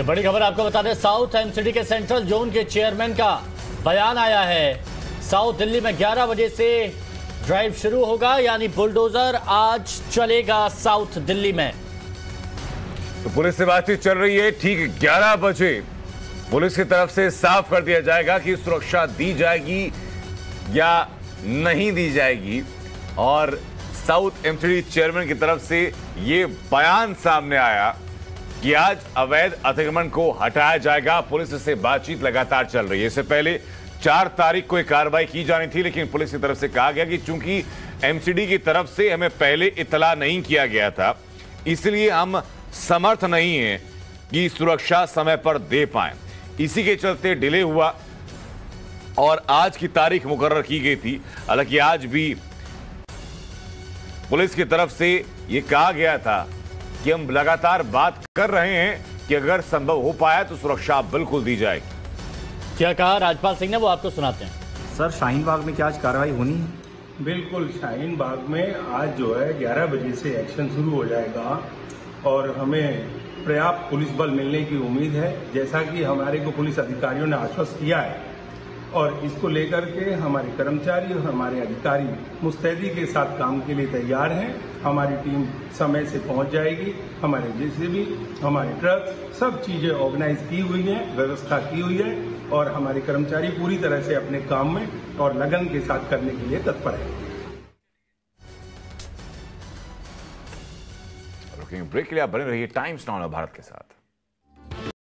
ये बड़ी खबर आपको बता दें, साउथ एमसीडी के सेंट्रल जोन के चेयरमैन का बयान आया है। साउथ दिल्ली में 11 बजे से ड्राइव शुरू होगा, यानी बुलडोजर आज चलेगा साउथ दिल्ली में। तो पुलिस से बातचीत चल रही है। ठीक 11 बजे पुलिस की तरफ से साफ कर दिया जाएगा कि सुरक्षा दी जाएगी या नहीं दी जाएगी। और साउथ एमसीडी चेयरमैन की तरफ से यह बयान सामने आया कि आज अवैध अतिक्रमण को हटाया जाएगा। पुलिस से बातचीत लगातार चल रही है। इससे पहले 4 तारीख को एक कार्रवाई की जानी थी, लेकिन पुलिस की तरफ से कहा गया कि चूंकि एमसीडी की तरफ से हमें पहले इतला नहीं किया गया था, इसलिए हम समर्थ नहीं हैं कि सुरक्षा समय पर दे पाएं। इसी के चलते डिले हुआ और आज की तारीख मुकर्रर की गई थी। हालांकि आज भी पुलिस की तरफ से यह कहा गया था कि हम लगातार बात कर रहे हैं कि अगर संभव हो पाया तो सुरक्षा बिल्कुल दी जाएगी। क्या कहा राजपाल सिंह ने, वो आपको सुनाते हैं। सर, शाहीन बाग में क्या आज कार्रवाई होनी है? बिल्कुल, शाहीन बाग में आज जो है 11 बजे से एक्शन शुरू हो जाएगा और हमें पर्याप्त पुलिस बल मिलने की उम्मीद है, जैसा कि हमारे को पुलिस अधिकारियों ने आश्वस्त किया है। और इसको लेकर के हमारे कर्मचारी और हमारे अधिकारी मुस्तैदी के साथ काम के लिए तैयार हैं। हमारी टीम समय से पहुंच जाएगी। हमारे जेसीबी, हमारे ट्रक, सब चीजें ऑर्गेनाइज की हुई हैं, व्यवस्था की हुई है और हमारे कर्मचारी पूरी तरह से अपने काम में और लगन के साथ करने के लिए तत्पर हैं। ब्रेक के लिए आप बने रहिए टाइम्स नाउ भारत के साथ।